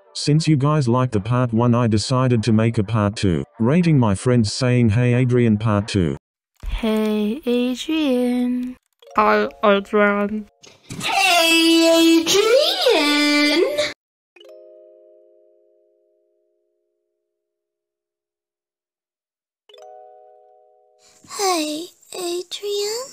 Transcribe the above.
Since you guys liked the part 1, I decided to make a part 2, rating my friends saying hey Adrian part 2. Hey Adrian. Hi Adrian. Hey Adrian! Hey Adrian?